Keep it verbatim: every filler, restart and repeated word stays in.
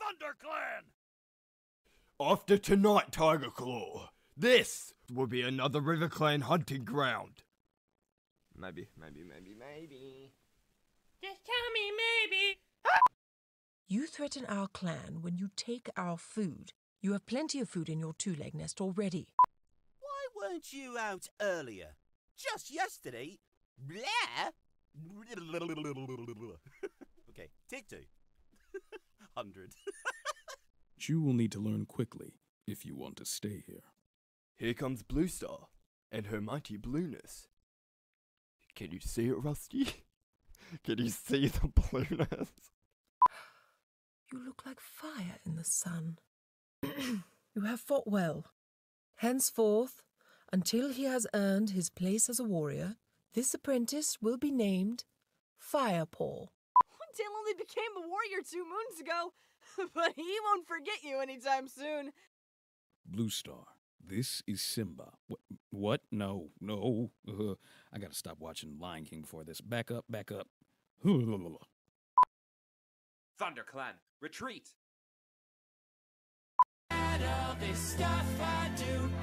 ThunderClan! After tonight, Tiger Claw, this will be another RiverClan hunting ground. Maybe, maybe, maybe, maybe. Just tell me maybe. You threaten our clan when you take our food. You have plenty of food in your two-leg nest already. Why weren't you out earlier? Just yesterday? Blah! Okay, take two. Hundred. You will need to learn quickly if you want to stay here. Here comes Blue Star and her mighty blueness. Can you see it, Rusty? Can you see the blueness? You look like fire in the sun. You have fought well. Henceforth, until he has earned his place as a warrior, this apprentice will be named Firepaw. Dale only became a warrior two moons ago, but he won't forget you anytime soon. Blue Star, this is Simba. What? What? No, no. Uh, I gotta stop watching Lion King for this. Back up, back up. ThunderClan, retreat! All this stuff I do,